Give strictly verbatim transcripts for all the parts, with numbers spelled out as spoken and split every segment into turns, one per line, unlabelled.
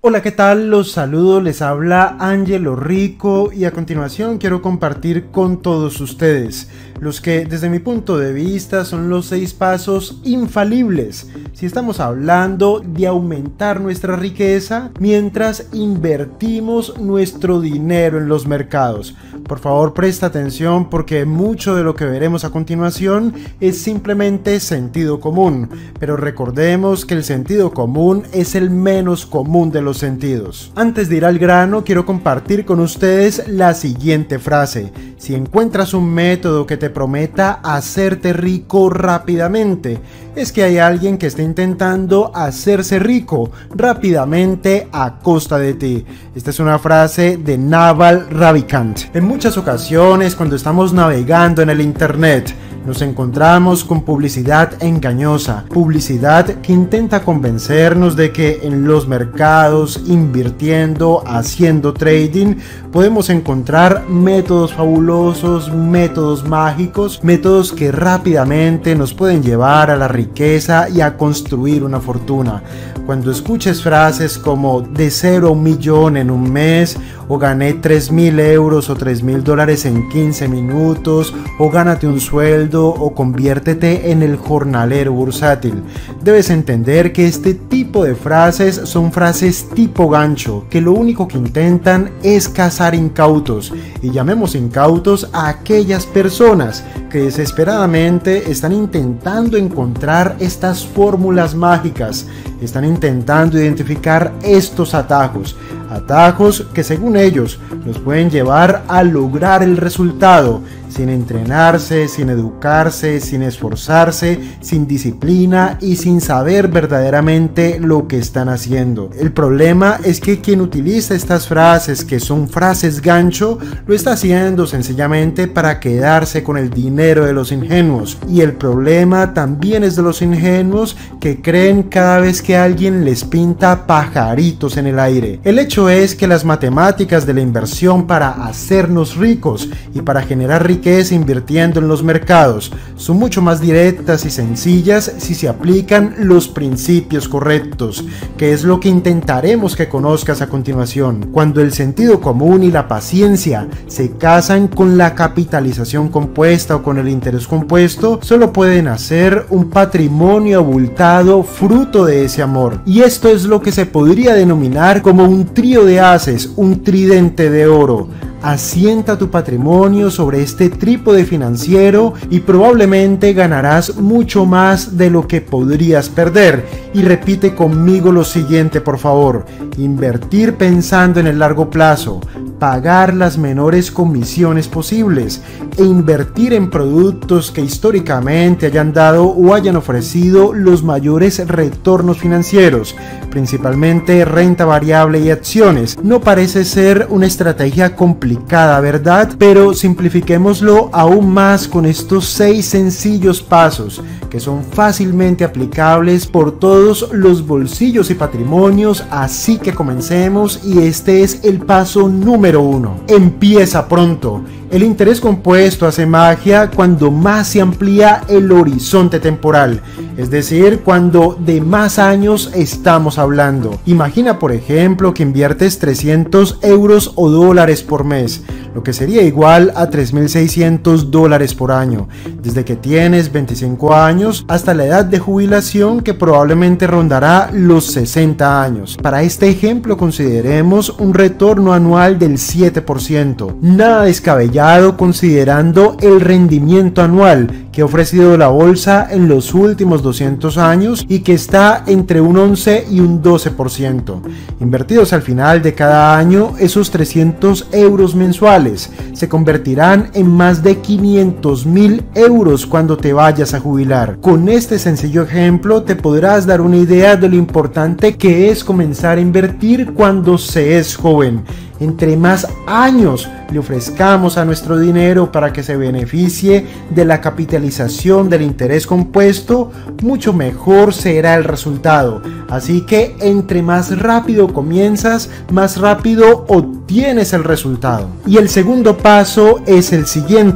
Hola, ¿qué tal? Los saludo, les habla Angelo Rico y a continuación quiero compartir con todos ustedes los que desde mi punto de vista son los seis pasos infalibles si estamos hablando de aumentar nuestra riqueza mientras invertimos nuestro dinero en los mercados. Por favor, presta atención porque mucho de lo que veremos a continuación es simplemente sentido común, pero recordemos que el sentido común es el menos común de los sentidos. Antes de ir al grano, quiero compartir con ustedes la siguiente frase: si encuentras un método que te prometa hacerte rico rápidamente, es que hay alguien que está intentando hacerse rico rápidamente a costa de ti. Esta es una frase de Naval Ravikant. En muchas ocasiones, cuando estamos navegando en el internet, nos encontramos con publicidad engañosa, publicidad que intenta convencernos de que en los mercados, invirtiendo, haciendo trading, podemos encontrar métodos fabulosos, métodos mágicos, métodos que rápidamente nos pueden llevar a la riqueza y a construir una fortuna. Cuando escuches frases como de cero a un millón en un mes, o gané tres mil euros o tres mil dólares en quince minutos, o gánate un sueldo, o conviértete en el jornalero bursátil, debes entender que este tipo de frases son frases tipo gancho, que lo único que intentan es cazar incautos, y llamemos incautos a aquellas personas que desesperadamente están intentando encontrar estas fórmulas mágicas, están intentando identificar estos atajos, atajos que según ellos los pueden llevar a lograr el resultado sin entrenarse, sin educarse, sin esforzarse, sin disciplina y sin saber verdaderamente lo que están haciendo. El problema es que quien utiliza estas frases, que son frases gancho, lo está haciendo sencillamente para quedarse con el dinero de los ingenuos. Y el problema también es de los ingenuos que creen cada vez que alguien les pinta pajaritos en el aire. El hecho es que las matemáticas de la inversión para hacernos ricos y para generar riqueza invirtiendo en los mercados son mucho más directas y sencillas si se aplican los principios correctos, que es lo que intentaremos que conozcas a continuación. Cuando el sentido común y la paciencia se casan con la capitalización compuesta o con el interés compuesto, solo pueden hacer un patrimonio abultado fruto de ese amor. Y esto es lo que se podría denominar como un trío de haces, un tridente de oro. Asienta tu patrimonio sobre este trípode financiero y probablemente ganarás mucho más de lo que podrías perder. Y repite conmigo lo siguiente, por favor: invertir pensando en el largo plazo, pagar las menores comisiones posibles e invertir en productos que históricamente hayan dado o hayan ofrecido los mayores retornos financieros, principalmente renta variable y acciones. No parece ser una estrategia complicada, ¿verdad? Pero simplifiquémoslo aún más con estos seis sencillos pasos que son fácilmente aplicables por todos los bolsillos y patrimonios. Así que comencemos, y este es el paso número uno. Empieza pronto. El interés compuesto hace magia cuando más se amplía el horizonte temporal, es decir, cuando de más años estamos hablando. Imagina, por ejemplo, que inviertes trescientos euros o dólares por mes, lo que sería igual a tres mil seiscientos dólares por año, desde que tienes veinticinco años hasta la edad de jubilación, que probablemente rondará los sesenta años. Para este ejemplo consideremos un retorno anual del siete por ciento, nada descabellado considerando el rendimiento anual que ha ofrecido la bolsa en los últimos doscientos años y que está entre un once y un doce por ciento. Invertidos al final de cada año, esos trescientos euros mensuales se convertirán en más de quinientos mil euros cuando te vayas a jubilar. Con este sencillo ejemplo te podrás dar una idea de lo importante que es comenzar a invertir cuando se es joven. Entre más años le ofrezcamos a nuestro dinero para que se beneficie de la capitalización del interés compuesto, mucho mejor será el resultado. Así que entre más rápido comienzas, más rápido obtienes el resultado. Y el segundo paso es el siguiente: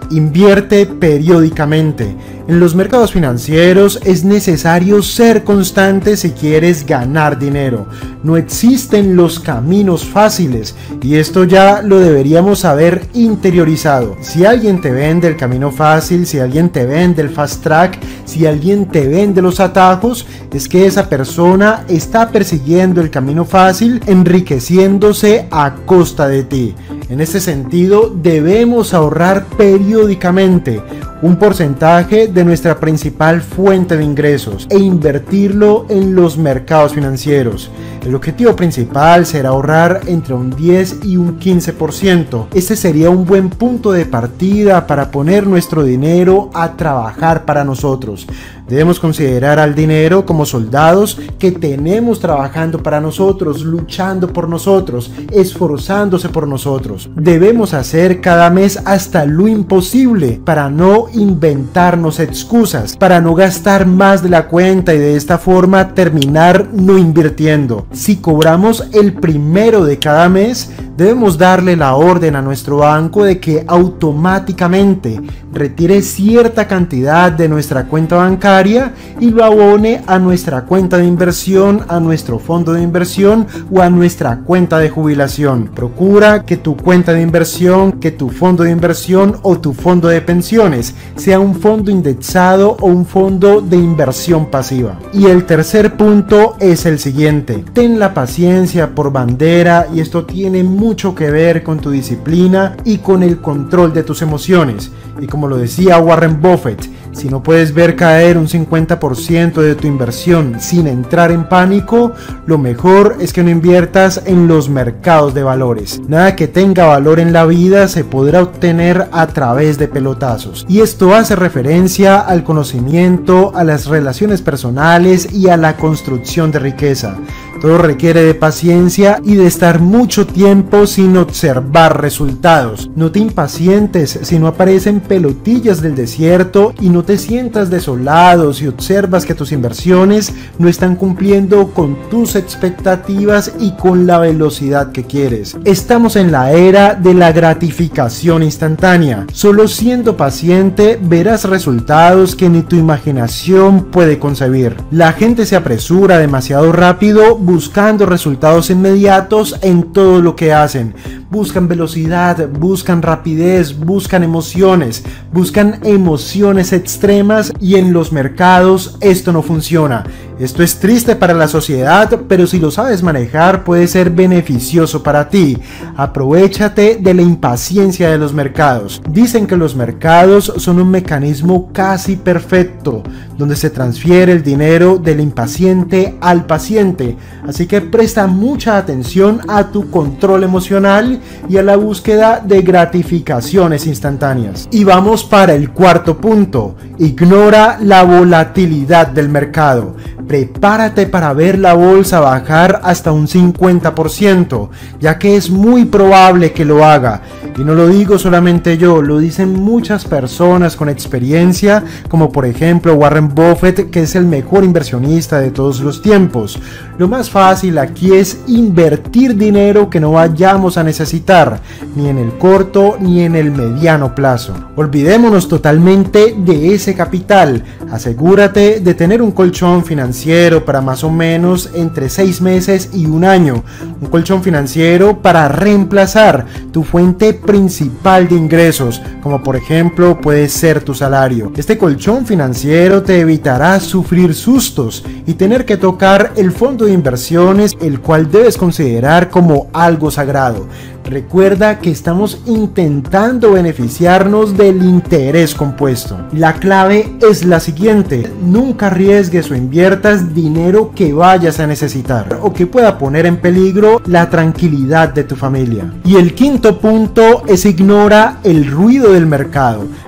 Invierte periódicamente. En los mercados financieros es necesario ser constante si quieres ganar dinero. No existen los caminos fáciles y esto ya lo deberíamos haber interiorizado. Si alguien te vende el camino fácil, si alguien te vende el fast track, si alguien te vende los atajos, es que esa persona está persiguiendo el camino fácil, enriqueciéndose a costa de ti. En este sentido, debemos ahorrar periódicamente un porcentaje de nuestra principal fuente de ingresos e invertirlo en los mercados financieros. El objetivo principal será ahorrar entre un diez y un quince por ciento. Este sería un buen punto de partida para poner nuestro dinero a trabajar para nosotros. Debemos considerar al dinero como soldados que tenemos trabajando para nosotros, luchando por nosotros, esforzándose por nosotros. Debemos hacer cada mes hasta lo imposible para no inventarnos excusas, para no gastar más de la cuenta y de esta forma terminar no invirtiendo. Si cobramos el primero de cada mes, debemos darle la orden a nuestro banco de que automáticamente retire cierta cantidad de nuestra cuenta bancaria y lo abone a nuestra cuenta de inversión, a nuestro fondo de inversión o a nuestra cuenta de jubilación. Procura que tu cuenta de inversión, que tu fondo de inversión o tu fondo de pensiones sea un fondo indexado o un fondo de inversión pasiva. Y el tercer punto es el siguiente: ten la paciencia por bandera, y esto tiene mucho que ver con tu disciplina y con el control de tus emociones. Y como lo decía Warren Buffett, si no puedes ver caer un cincuenta por ciento de tu inversión sin entrar en pánico, lo mejor es que no inviertas en los mercados de valores. Nada que tenga valor en la vida se podrá obtener a través de pelotazos. Y esto hace referencia al conocimiento, a las relaciones personales y a la construcción de riqueza. Todo requiere de paciencia y de estar mucho tiempo sin observar resultados. No te impacientes si no aparecen pelotillas del desierto y no te sientas desolado si observas que tus inversiones no están cumpliendo con tus expectativas y con la velocidad que quieres. Estamos en la era de la gratificación instantánea. Solo siendo paciente verás resultados que ni tu imaginación puede concebir. La gente se apresura demasiado rápido buscando resultados inmediatos en todo lo que hacen. Buscan velocidad, buscan rapidez, buscan emociones, buscan emociones extremas, y en los mercados esto no funciona. Esto es triste para la sociedad, pero si lo sabes manejar puede ser beneficioso para ti. Aprovechate de la impaciencia de los mercados. Dicen que los mercados son un mecanismo casi perfecto, donde se transfiere el dinero del impaciente al paciente. Así que presta mucha atención a tu control emocional y a la búsqueda de gratificaciones instantáneas. Y vamos para el cuarto punto: ignora la volatilidad del mercado. Prepárate para ver la bolsa bajar hasta un cincuenta por ciento, ya que es muy probable que lo haga. Y no lo digo solamente yo, lo dicen muchas personas con experiencia, como por ejemplo Warren Buffett, que es el mejor inversionista de todos los tiempos. Lo más fácil aquí es invertir dinero que no vayamos a necesitar, ni en el corto ni en el mediano plazo. Olvidémonos totalmente de ese capital. Asegúrate de tener un colchón financiero para más o menos entre seis meses y un año. Un colchón financiero para reemplazar tu fuente principal de ingresos, como por ejemplo puede ser tu salario. Este colchón financiero te evitará sufrir sustos y tener que tocar el fondo de inversiones, el cual debes considerar como algo sagrado. Recuerda que estamos intentando beneficiarnos del interés compuesto. La clave es la siguiente: nunca arriesgues o inviertas dinero que vayas a necesitar o que pueda poner en peligro la tranquilidad de tu familia. Y el quinto punto es: ignora el ruido del mercado.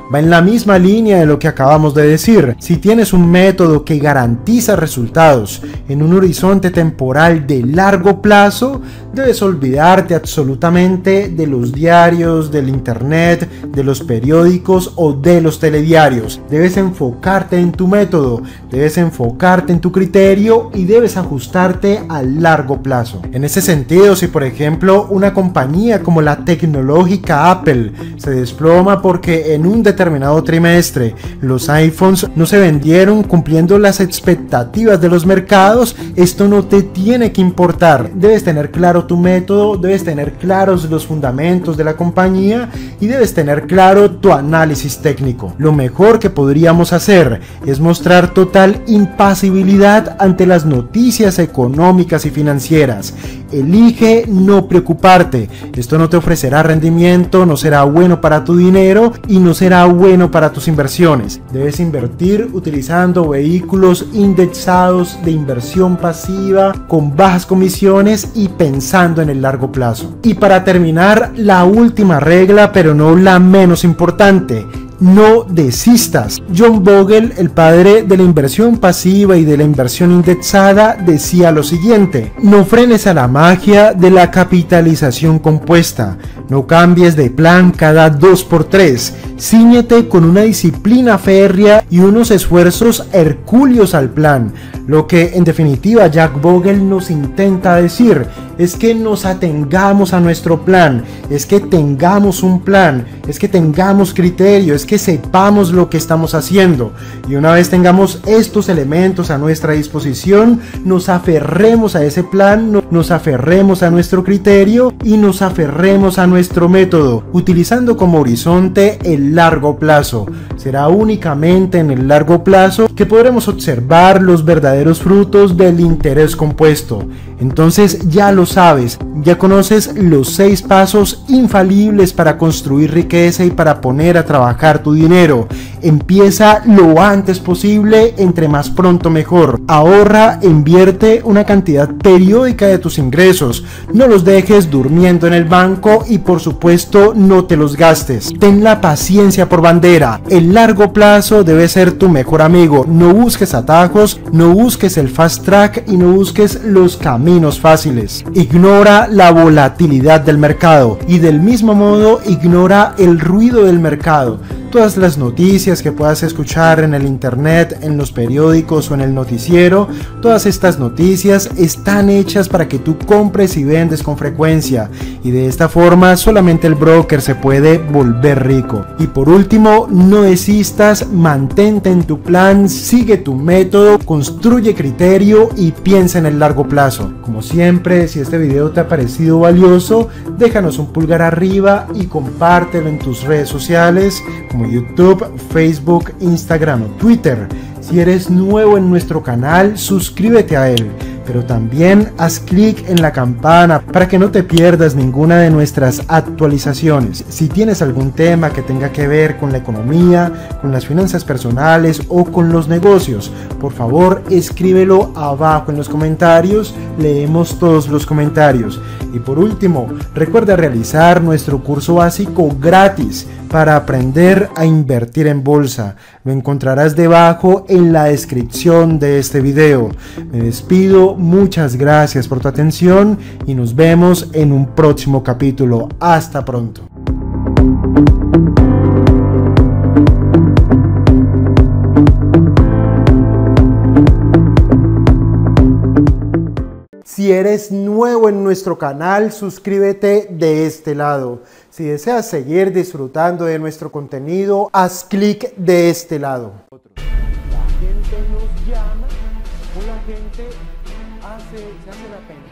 Va en la misma línea de lo que acabamos de decir. Si tienes un método que garantiza resultados en un horizonte temporal de largo plazo, debes olvidarte absolutamente de los diarios, del internet, de los periódicos o de los telediarios. Debes enfocarte en tu método, debes enfocarte en tu criterio y debes ajustarte a largo plazo. En ese sentido, si por ejemplo una compañía como la tecnológica Apple se desploma porque en un determinado trimestre los iPhones no se vendieron cumpliendo las expectativas de los mercados, esto no te tiene que importar. Debes tener claro tu método, debes tener claros los fundamentos de la compañía y debes tener claro tu análisis técnico. Lo mejor que podríamos hacer es mostrar total impasibilidad ante las noticias económicas y financieras. Elige no preocuparte. Esto no te ofrecerá rendimiento, no será bueno para tu dinero y no será bueno para tus inversiones. Debes invertir utilizando vehículos indexados de inversión pasiva con bajas comisiones y pensando en el largo plazo. Y para terminar, la última regla, pero no la menos importante: no desistas. John Bogle, el padre de la inversión pasiva y de la inversión indexada, decía lo siguiente: no frenes a la magia de la capitalización compuesta, no cambies de plan cada dos por tres, cíñete con una disciplina férrea y unos esfuerzos hercúleos al plan. Lo que en definitiva Jack Bogle nos intenta decir es que nos atengamos a nuestro plan, es que tengamos un plan, es que tengamos criterio, es que sepamos lo que estamos haciendo, y una vez tengamos estos elementos a nuestra disposición, nos aferremos a ese plan, nos aferremos a nuestro criterio y nos aferremos a nuestro método, utilizando como horizonte el largo plazo. Será únicamente en el largo plazo que podremos observar los verdaderos frutos del interés compuesto. Entonces ya lo sabes, ya conoces los seis pasos infalibles para construir riqueza y para poner a trabajar tu dinero. Empieza lo antes posible, entre más pronto mejor. Ahorra, invierte una cantidad periódica de tus ingresos. No los dejes durmiendo en el banco y por supuesto no te los gastes. Ten la paciencia por bandera. El largo plazo debe ser tu mejor amigo. No busques atajos, no busques el fast track y no busques los caminos fáciles. Ignora la volatilidad del mercado y del mismo modo ignora el ruido del mercado. Todas las noticias que puedas escuchar en el internet, en los periódicos o en el noticiero, todas estas noticias están hechas para que tú compres y vendes con frecuencia, y de esta forma solamente el broker se puede volver rico. Y por último, no desistas, mantente en tu plan, sigue tu método, construye criterio y piensa en el largo plazo. Como siempre, si este video te ha parecido valioso, déjanos un pulgar arriba y compártelo en tus redes sociales como YouTube, Facebook, Instagram o Twitter. Si eres nuevo en nuestro canal, suscríbete a él, pero también haz clic en la campana para que no te pierdas ninguna de nuestras actualizaciones. Si tienes algún tema que tenga que ver con la economía, con las finanzas personales o con los negocios, por favor escríbelo abajo en los comentarios, leemos todos los comentarios. Y por último, recuerda realizar nuestro curso básico gratis para aprender a invertir en bolsa. Lo encontrarás debajo en la descripción de este video. Me despido, muchas gracias por tu atención y nos vemos en un próximo capítulo. Hasta pronto. Si eres nuevo en nuestro canal, suscríbete de este lado. Si deseas seguir disfrutando de nuestro contenido, haz clic de este lado. La gente nos llama o la gente hace, se hace la pena.